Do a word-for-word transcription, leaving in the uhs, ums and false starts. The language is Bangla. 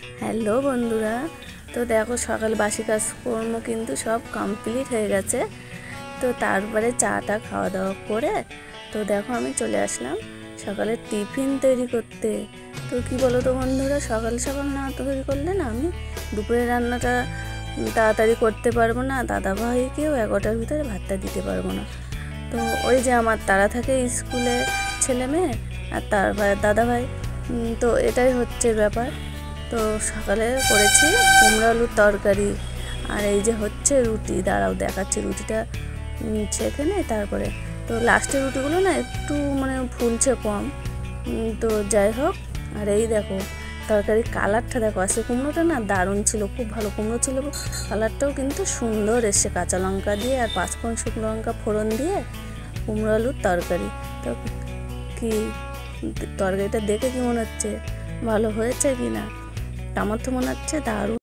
হ্যালো বন্ধুরা, তো দেখো সকাল বাসি কাজকর্ম কিন্তু সব কমপ্লিট হয়ে গেছে। তো তারপরে চাটা খাওয়া দাওয়া করে তো দেখো আমি চলে আসলাম সকালে টিফিন তৈরি করতে। তো কি বলো তো বন্ধুরা, সকাল সকাল না তৈরি করলে না আমি দুপুরের রান্নাটা তাড়াতাড়ি করতে পারবো না, দাদাভাইকেও এগারোটার ভিতরে ভাতটা দিতে পারবো না। তো ওই যে আমার তারা থাকে স্কুলে ছেলে মেয়ে আর তার দাদাভাই, তো এটাই হচ্ছে ব্যাপার। তো সকালে করেছি কুমড়ো আলুর তরকারি, আর এই যে হচ্ছে রুটি, দাঁড়াও দেখাচ্ছি রুটিটা সেখানে। তারপরে তো লাস্টের রুটিগুলো না একটু মানে ফুলছে কম, তো যাই হোক। আর এই দেখো তরকারির কালারটা দেখো, আসে কুমড়োটা না দারুণ ছিল, খুব ভালো কুমড়ো ছিল, কালারটাও কিন্তু সুন্দর এসছে, কাঁচা লঙ্কা দিয়ে আর পাঁচফোড়ন শুকনো লঙ্কা ফোড়ন দিয়ে কুমড়ো আলুর তরকারি। তো কি তরকারিটা দেখে কি মনে হচ্ছে, ভালো হয়েছে কি না? আমার তো মনে হচ্ছে দারুণ।